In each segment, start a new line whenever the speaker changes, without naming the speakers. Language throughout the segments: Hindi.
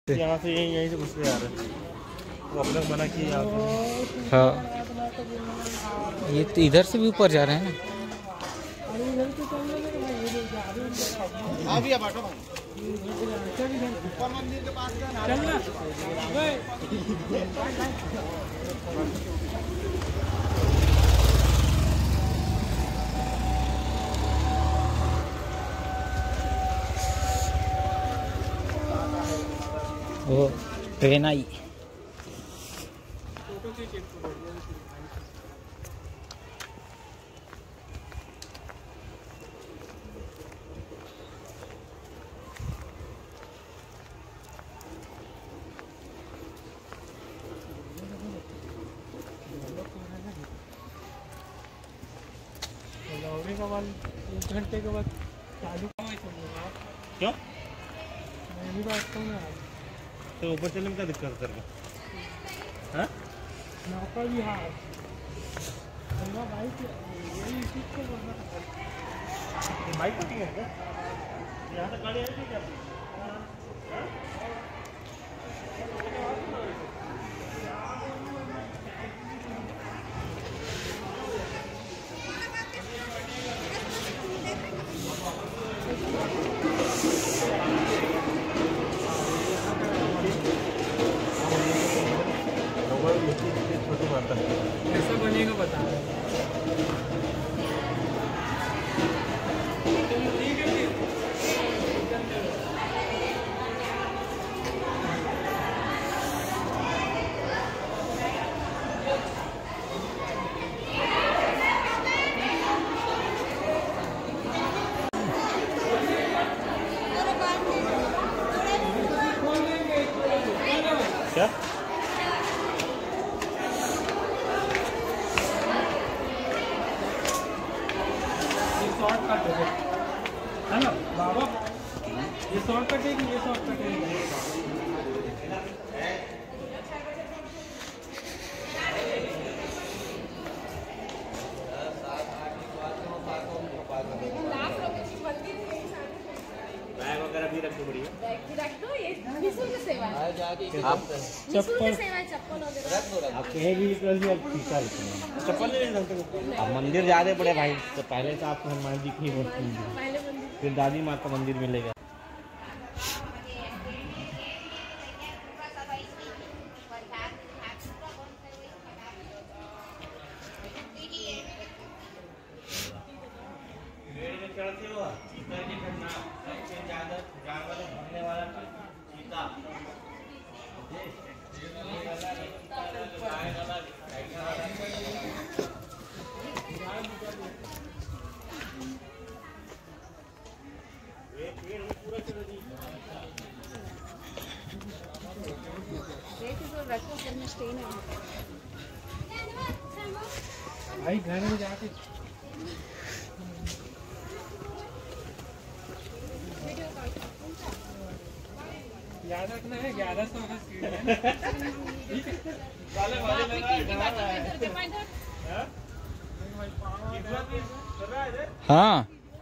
यहाँ से यहीं से घुस के आ रहे हैं, वो अपने मना किए यहाँ से।
हाँ, ये तो इधर से भी ऊपर जा रहे हैं ना।
मंदिर के पास
वो ट्रेन आई।
का बाद 1 घंटे के बाद चालू क्यों? मैं भी बात कहूँ ना, तो ऊपर चलने में क्या दिक्कत है तेरे को? हाँ, नौका भी हाँ बाइक बाइक पट्टी है क्या? यहाँ तक गाड़ी आएगी क्या? कैसा बनेगा बता रहे क्या? शॉर्टकट है ना बाबा, ये शॉर्टकट है कि ये शॉर्टकट है? बैग वगैरह भी रख दो, बढ़िया बैग भी रख दो। ये निःशुल्क सेवा है, आप चप्पल आप कहीं भी निकल दिया चप्पल नहीं ले सकते। अब मंदिर जाने पड़े भाई, तो पहले से आपको हनुमान जी की मूर्ति, फिर दादी माँ का मंदिर मिलेगा। भाई घर में जाके याद रखना है 1100 का सीट है।
हाँ,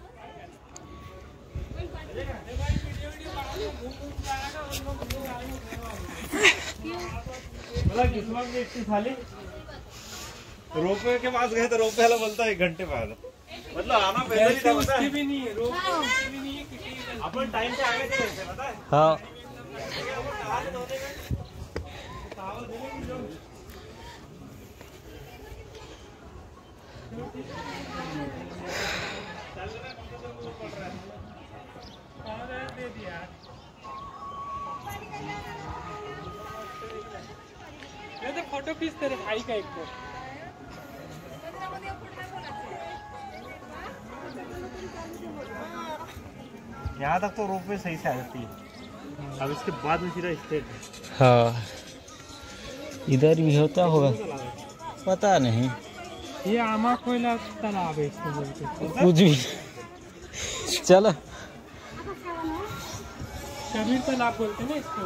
रोपवे के पास गए तो रोपवे वाला बोलता है 1 घंटे बाद, मतलब आना पहले ही था, उसकी भी नहीं है, रोपवे भी नहीं है, अपन टाइम से आगे थे पता है। हाँ,
दे दिया ये तो फोटो खींच तेरे भाई का एक तो। यहाँ तक तो रोपवे सही से आ जाती है, अब इसके बाद में सीधा स्टेट है।
हाँ, इधर भी होता होगा, पता नहीं।
ये आमा कोयला तालाब है इसको बोलते,
कुछ भी। चलो,
कबीर तालाब बोलते हैं ना इसको।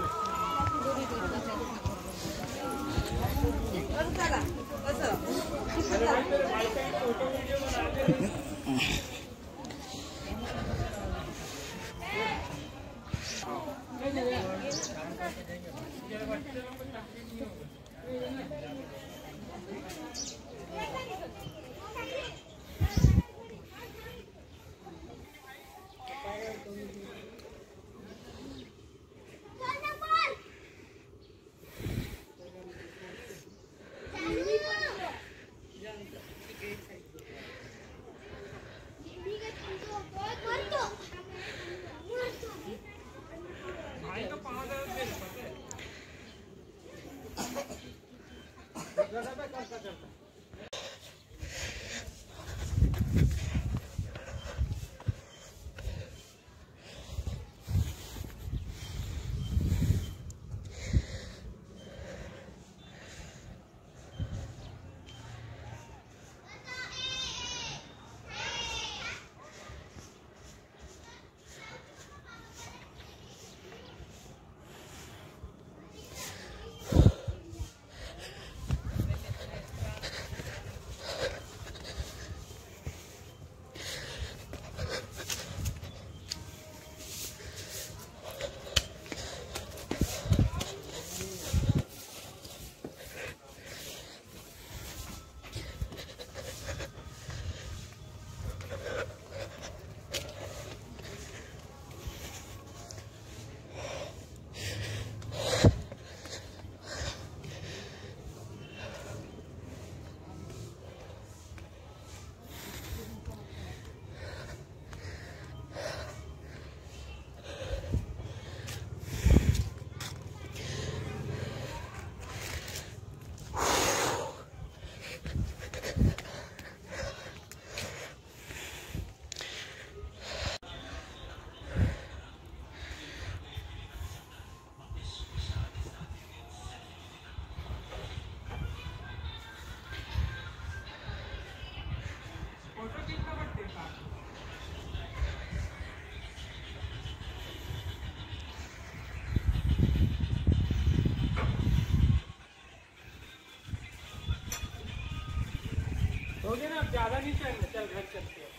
ना अब ज्यादा नहीं चलना, चल घर चलते हैं।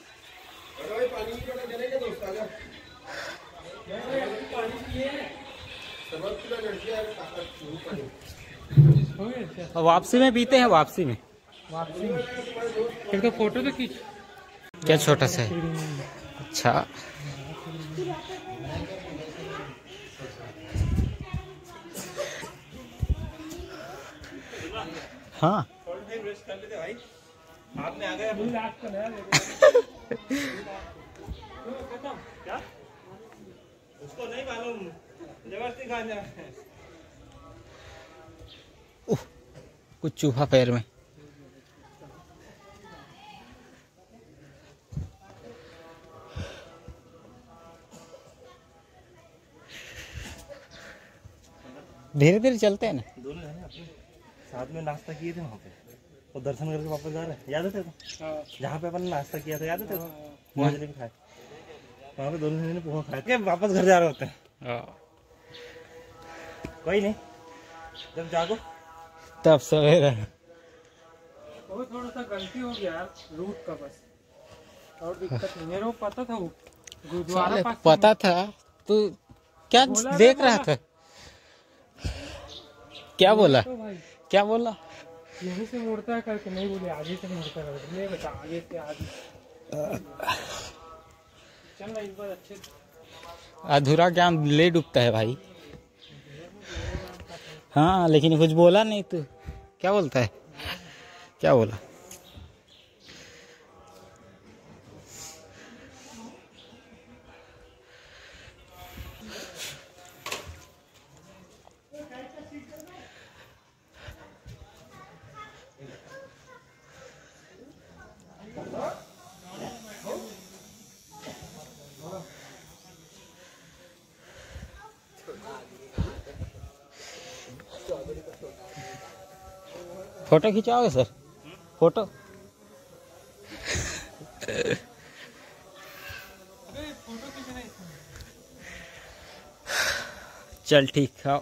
अरे भाई पानी की जगह चलेंगे दोस्त आजा।
पानी पिए
सबक पूरा लड़की यार ताकत शुरू करो।
वापसी में पीते हैं, वापसी में।
वापसी में फिर तो फोटो तो खींच।
क्या छोटा सा है? अच्छा हाँ
कर लेते भाई, आपने आ गया क्या उसको नहीं मालूम, जबरदस्ती खाने
कुछ चूहा पैर में। धीरे धीरे चलते हैं ना।
दोनों है ना अपने साथ में नाश्ता किए थे वहाँ पे, और दर्शन करके वापस जा रहे हैं, याद है तेरे को? जहाँ पे अपन ने नाश्ता किया था याद है तेरे को? पोहा जलेबी खाए वहाँ पे, दोनों ने पोहा खाए के वापस घर जा रहे होते हैं। कोई नहीं, जब जागो
तब सवेरे।
वो थोड़ा सा गलती हो गया यार रूट का, बस और दिक्कत नहीं। मेरे को पता था वो गुरुद्वारा पास,
पता था तू क्या देख रहा था? क्या बोला?
तो भाई
क्या बोला?
यहीं से मुड़ता है करके नहीं बोले, आगे से मुड़ता है। नहीं बेटा, आगे से आगे चल ना, इस बार अच्छे
अधूरा ज्ञान ले डूबता है भाई। हाँ लेकिन कुछ बोला नहीं तू, क्या बोलता है? क्या बोला? Photo खिंचाओगे sir? फोटो चल ठीक है।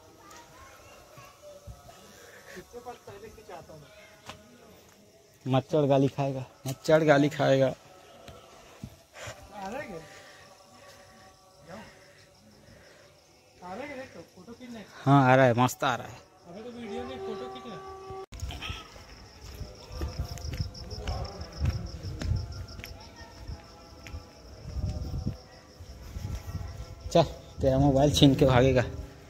मच्छर गाली खाएगा, मच्छर गाली खाएगा।
आ रहा है तो फोटो खींचना है।
हाँ आ रहा है, मस्त आ रहा है।
अबे तो वीडियो में फोटो खींचना।
चल तेरा मोबाइल छीन के भागेगा।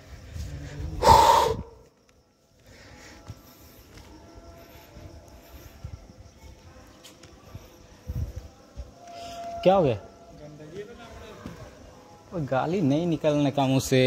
क्या हो गया? गाली नहीं निकलने का मुँह से।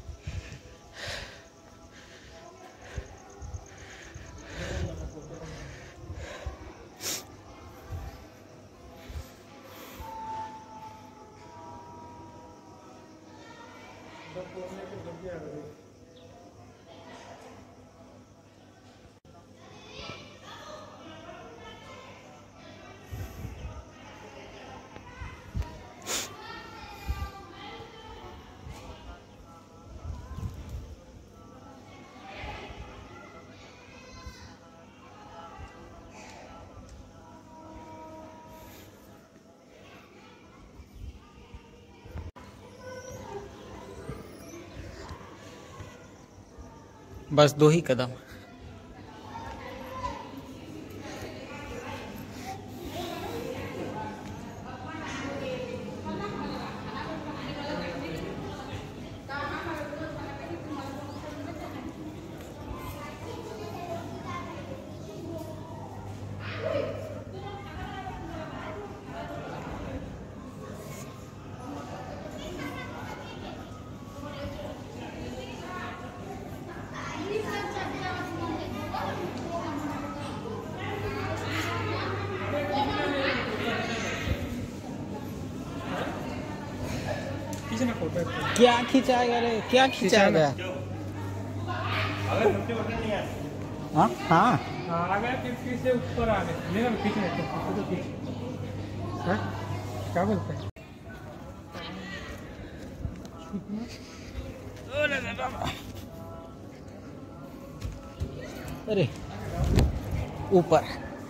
बस 2 ही कदम।
खींचना फोटो।
क्या खिंचाएगा रे, क्या खिंचाएगा? हाँ हाँ
आ गया फिर से ऊपर आ गए। लेना खींचने तो फोटो तो खींच। हाँ क्या बोलते हैं?
अरे ऊपर।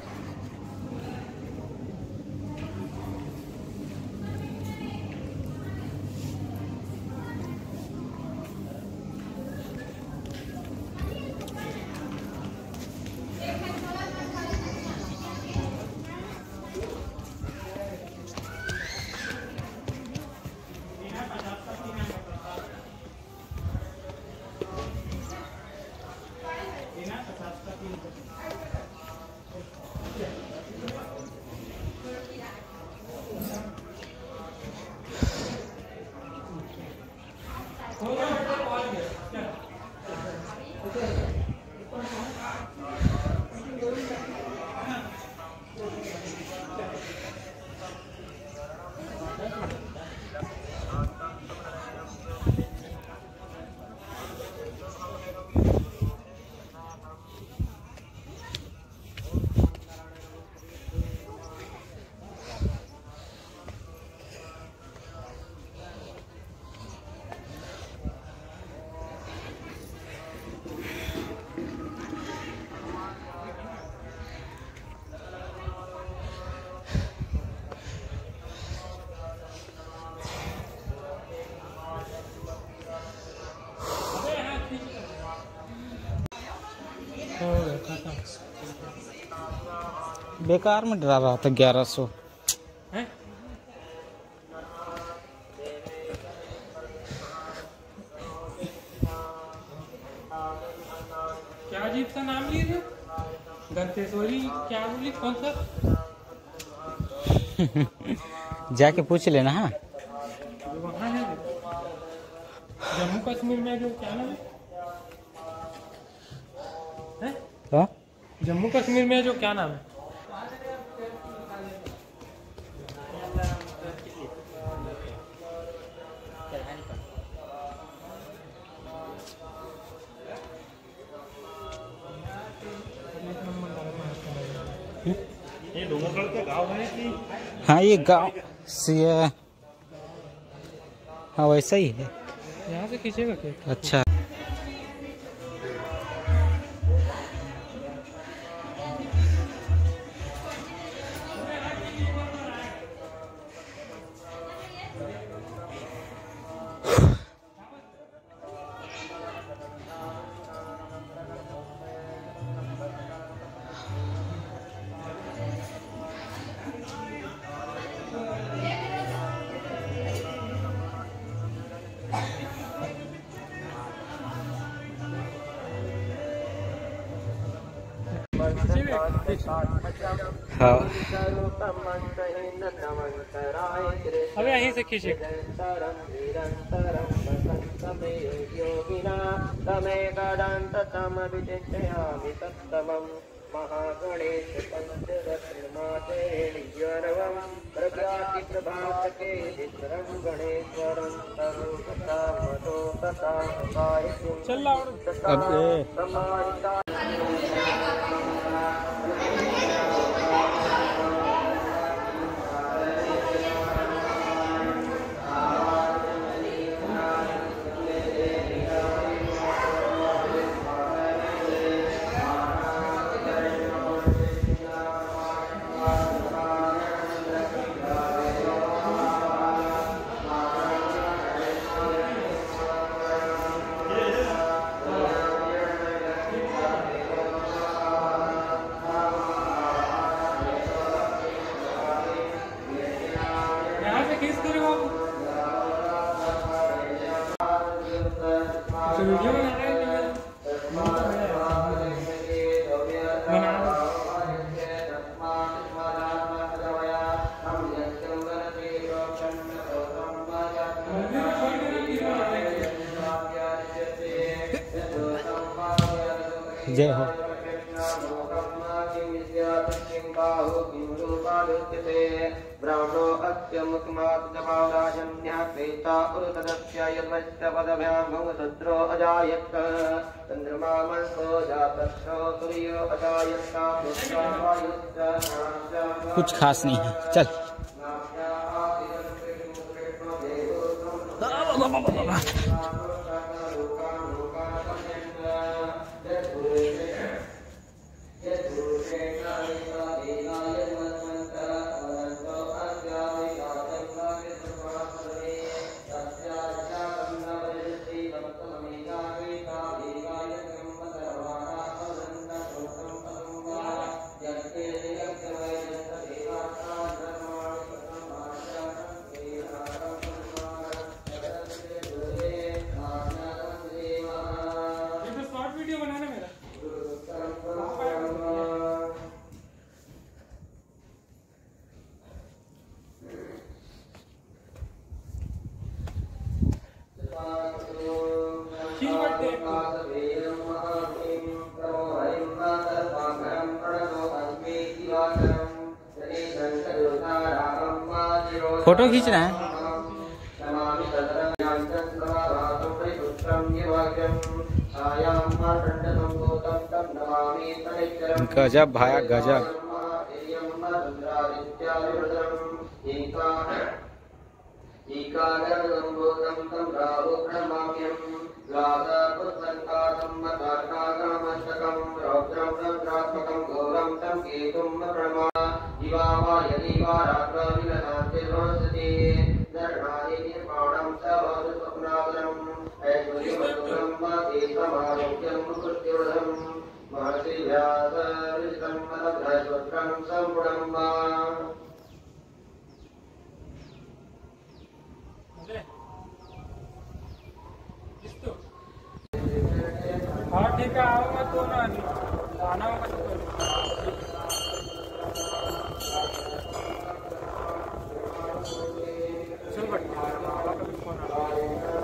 बेकार में डरा रहा था 1100।
हैं? क्या अजीब सा नाम लिए थे? दंतेश्वरी क्या बोली? कौन सा?
जाके पूछ लेना। हाँ
वहाँ है जम्मू कश्मीर में जो क्या नाम है?
तो
जम्मू कश्मीर में जो क्या नाम है?
ये डोंगरगढ़ के गांव है कि?
हाँ ये गाँव से। हाँ वैसा ही है।
यहाँ से खींचेगा क्या?
अच्छा हाँ
अबे यहीं से खींचे।
महागणेश पंचरत्नमाचेणिज्वरवं प्रज्ञाति प्रभातके चित्रं गणेश्वरं तरुकथामतो तथा
चल रहा और वीडियो बना रहे हैं
जय हो।
ब्राह्मणो अस्य मुखमात् जपावराजन्यः क्रेता उरुतदस्य यद्वैष्टपदभ्यां भवसद्रो अजायत चन्द्रमा मनसो जातस्रो सूर्यो अजायत
कुछ खास नहीं है, चल।
वीडियो बनाना मेरा
फोटो खींचना है। गजब भाया गजब।
हाँ ठीक है, आओगे तो ना आना होगा तो चल बढ़िया बाबा का भी फोन आ रहा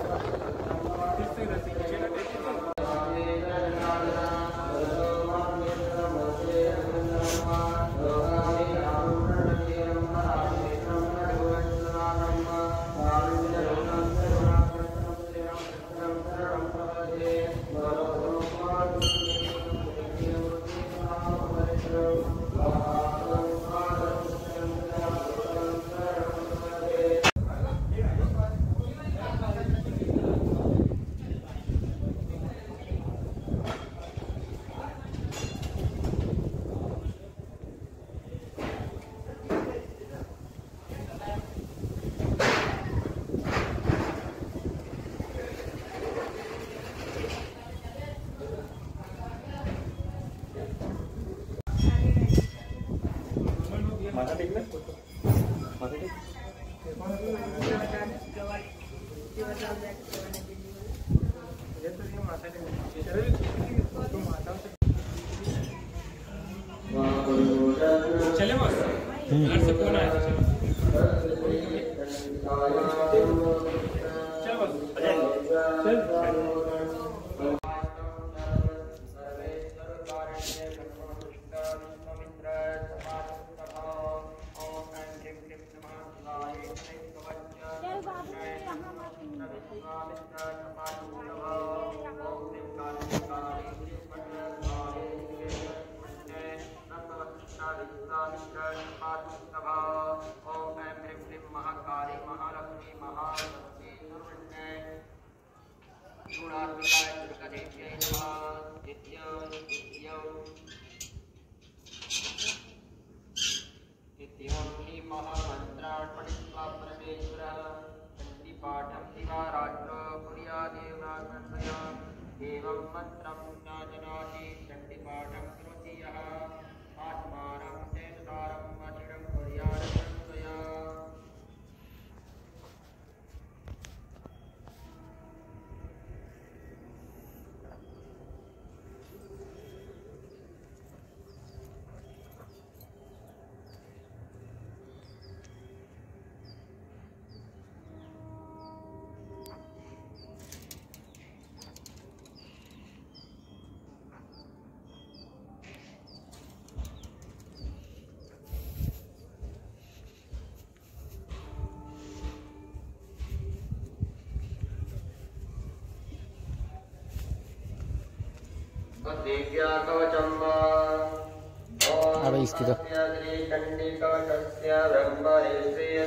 माथा टेक ले, माथा टेक।
घर से फोन आया था। चल
एवं मंत्रं न जनाति चण्डीपाठं करोति यः आत्मानं चेतसारं अचिरं कुर्यादया। दिव्या कवचम्
अब इसकी तो
चण्डीकवचस्य ब्रह्मदेशेन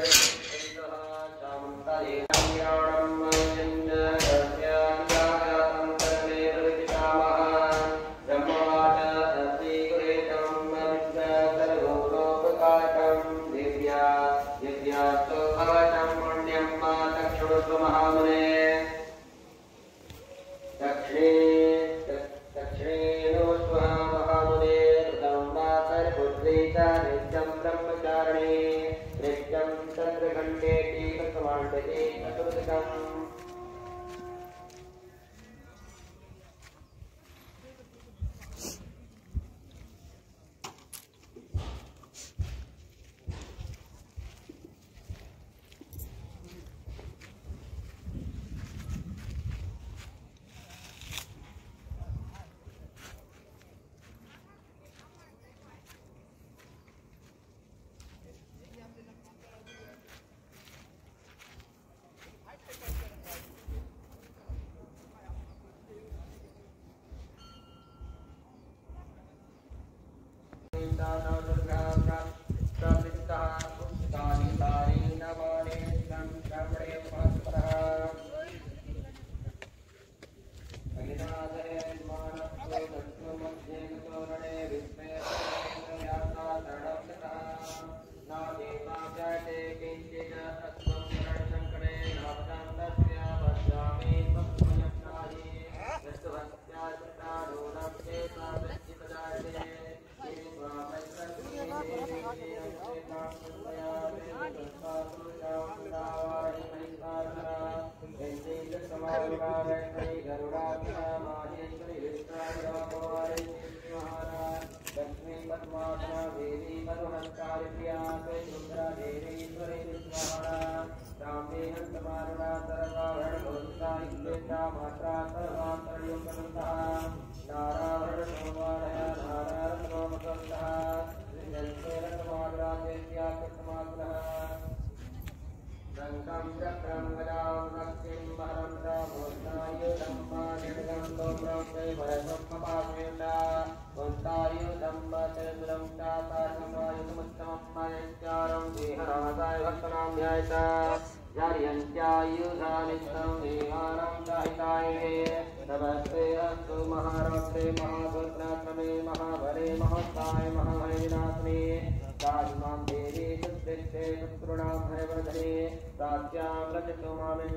नमस्ते अस्तु महारात्रे महाभद्रात्मे महाबले महत्ताय महाभैनात्मे ताजमां देवी सुकृते शत्रुणां भयवर्धने प्राच्यां रजतो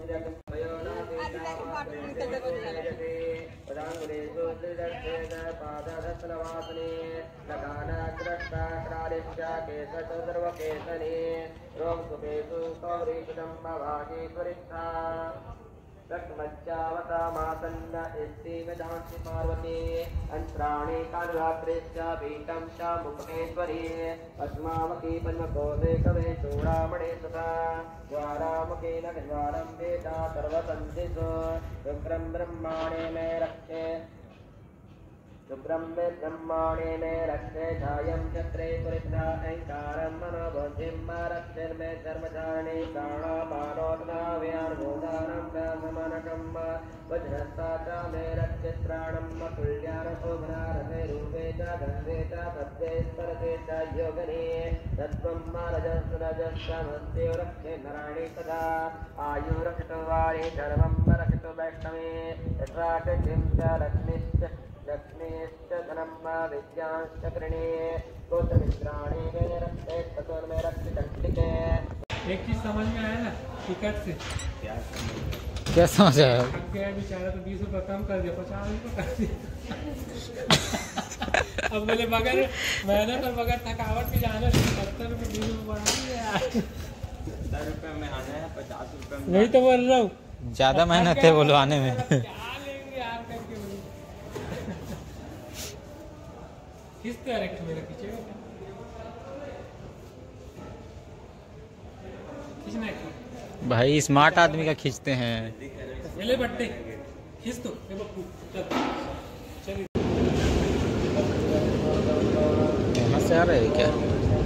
मामेन्द्रियकस्मयोनादेशामात्रेजते पदाङ्गुलेषु त्रिदर्शेन पादधस्तनवासने लगानाग्रष्टाक्रादिश्च केशचतुर्वकेशने रोमसुपेषु कौरीकुटुम्बभागे त्वरिष्ठा रक्तमच्चावतामासन्न इष्टिमिदांसि पार्वती अंतराणि कालरात्रिश्च पीतं च मुकुटेश्वरी पद्मावती पद्मकोशे कवे चूडामणि तथा ज्वालामुखेन द्वारं वेदा सर्वसन्धिषु शुक्रं ब्रह्माणे मे रक्षे शुक्रं मे ब्रह्माणे मे रक्षे छायं चक्रे पुरिष्ठा अहंकारं मनोबुद्धिं रक्षेर्मे धर्मचारिणे प्राणापानोत्नाव्यानुभूतानं समनकं वज्रस्ता च मे रक्षित्राणं तुल्यानशोभनारथे रूपे च गन्धे च सत्ये स्परते च योगने तत्त्वं रजस्समस्ते रक्षे नराणि तथा आयुरक्षितो वाणी धर्मं रक्षितो वैष्णवे यथा किं च लक्ष्मीश्च लक्ष्मीश्च धनं विद्यांश्च कृणे गोत्रमित्राणि मे रक्षे तत्त्वं मे रक्षितंटिके।
एक चीज समझ में आया ना टिकट से?
क्या समझ आया?
थक गया बेचारा तो 20 रुपये कम कर दिया, 50 रुपये कर दिया। अब बोले बगैर मैंने पर बगैर थकावट के जाना 70 रुपये 20 रुपये बढ़ा दिया।
70 रुपये में आना है 50 रुपये में।
वही तो बोल रहा हूँ,
ज्यादा मेहनत है बुलवाने में।
क्या लेंगे यार करके बोले। किस डायरेक्ट मेरा खींचेगा क्या? खींचना है क्या?
भाई स्मार्ट आदमी का खींचते हैं।
ये ले बट्टे खींच तो ये बप्पू चल चल।
यहाँ से आ रहे हैं क्या?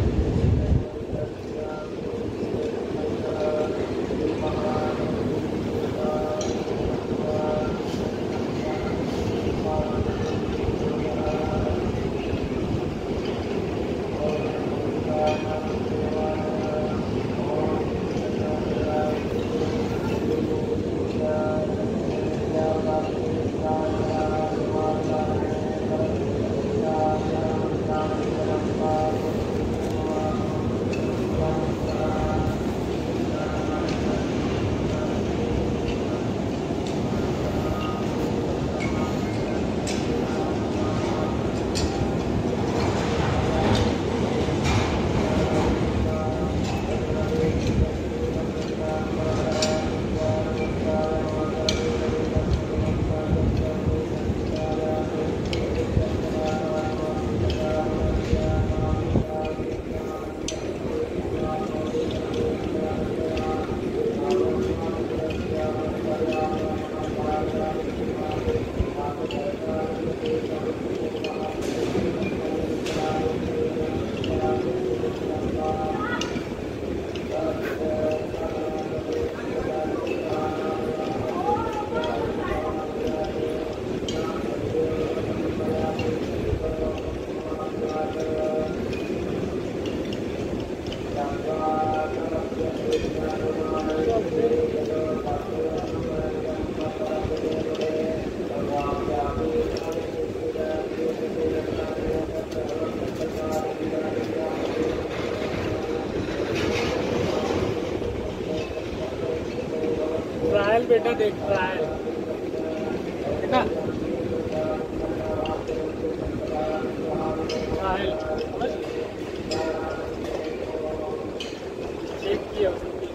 ट्रायल बेटा देख ट्रायल देखा ट्रायल चेक किया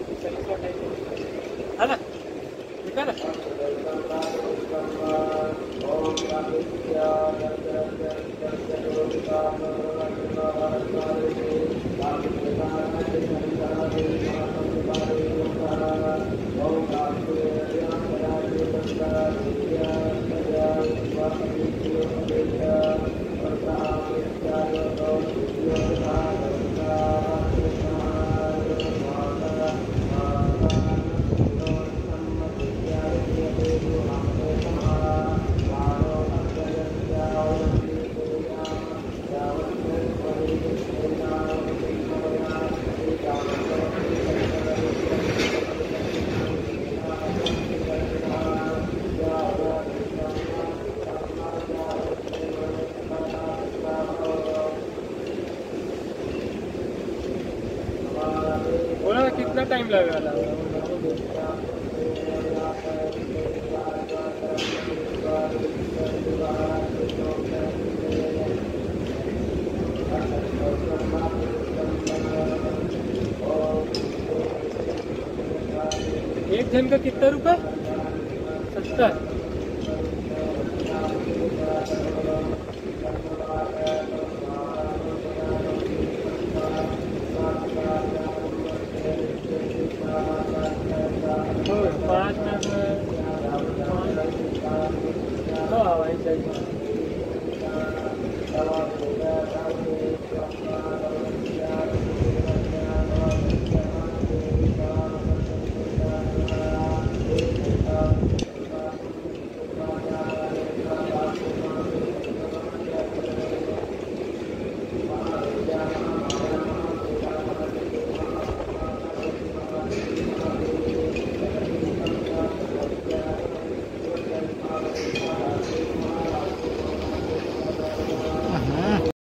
है ना देखा ना। बोला कितना टाइम लगेगा? एक जन का कितना रुपया? 70। और 5 मिनट में हाँ वही चाहिए।